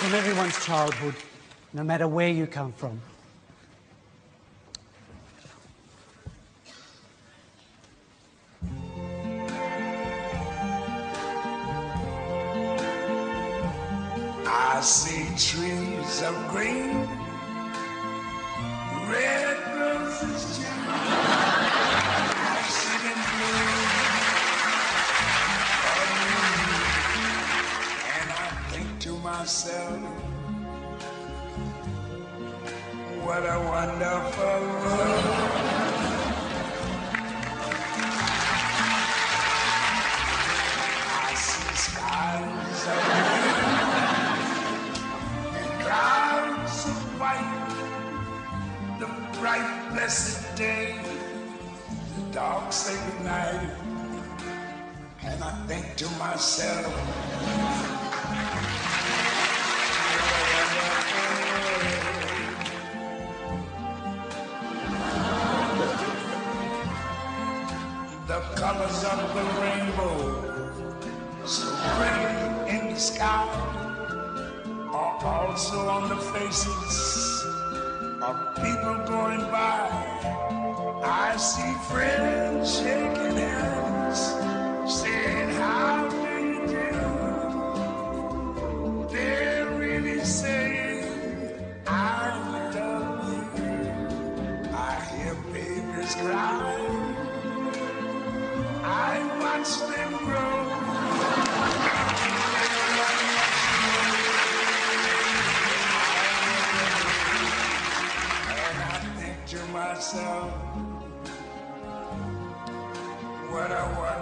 from everyone's childhood, no matter where you come from. I see trees of green, red roses too. I see them bloom for me, and I think to myself, what a wonderful world. I see skies of blue and clouds of white, the bright blessed day, the dark sacred night, and I think to myself, the colors of the rainbow, so pretty in the sky, are also on the faces of people going by. I see friends shaking hands, saying, how do you do? They're really saying, I love you. I hear babies cry, I watch them grow. And I think to myself, what a